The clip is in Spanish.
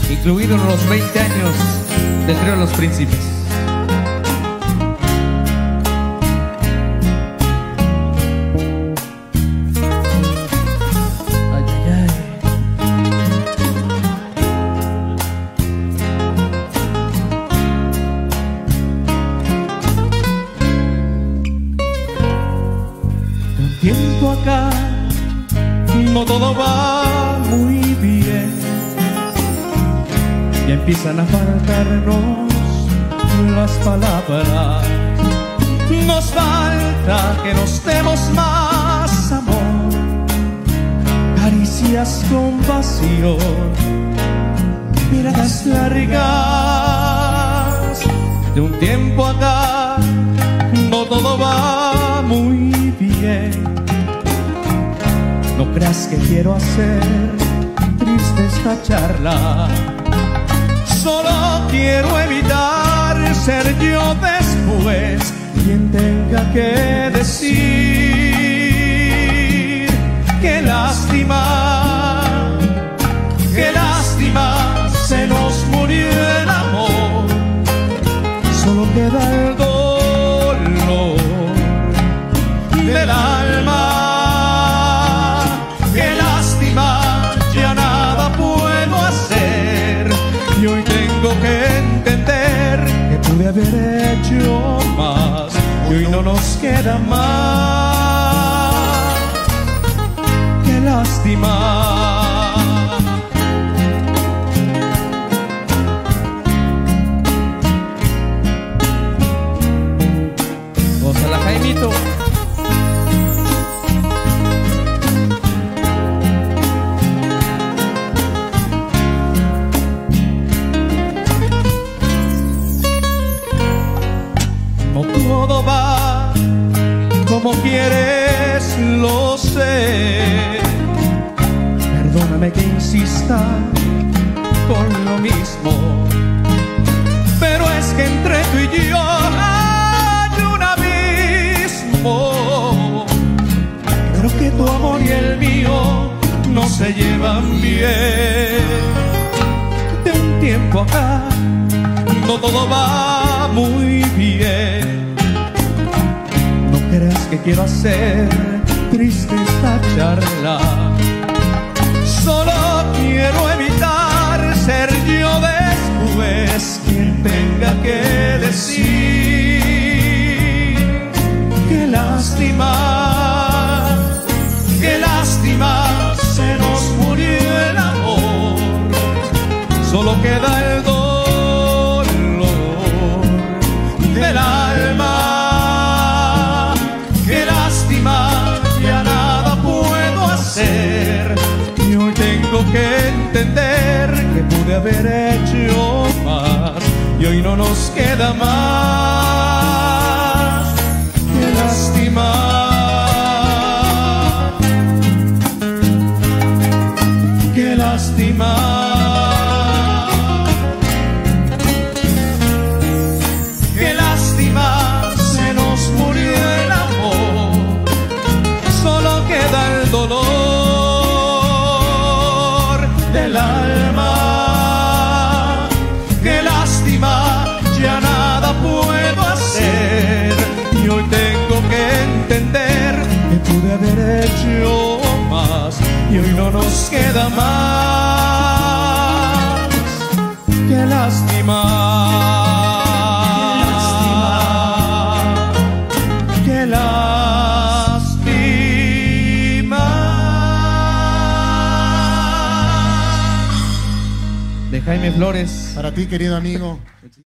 incluidos los 20 años del trío Los Príncipes. Ay, ay, ay. De un tiempo acá no todo va muy bien, y empiezan a faltarnos las palabras. Nos falta que nos demos más amor, caricias con pasión, miradas largas. De un tiempo acá no todo va muy bien. No creas que quiero hacer triste esta charla, solo quiero evitar ser yo después quien tenga que decir qué lástima, se nos murió el amor, solo queda el dolor del alma. Qué lástima, ya nada puedo hacer, y hoy tengo que entender que pude haber hecho más, y hoy no nos queda más. Qué lástima. Gózala, Jaimito. No todo va como quieres, lo sé. Perdóname que insista con lo mismo, pero es que entre tú y yo hay un abismo. Creo que tu amor y el mío no se llevan bien. De un tiempo acá no todo va muy bien. No creas que quiero hacer triste esta charla, solo quiero evitar ser yo después quien tenga que decir qué lástima, se nos murió el amor, solo queda el dolor del alma. Qué lástima, ya nada puedo hacer, y hoy tengo que entender que pude haber hecho más, y hoy no nos queda más. Qué lástima. Qué lástima. Qué lástima, se nos murió el amor, solo queda el dolor del alma. Qué lástima, ya nada puedo hacer, y hoy tengo que entender que pude haber hecho más, y hoy no nos queda más. Qué lástima. Qué lástima. De Jaime Flores. Para ti, querido amigo.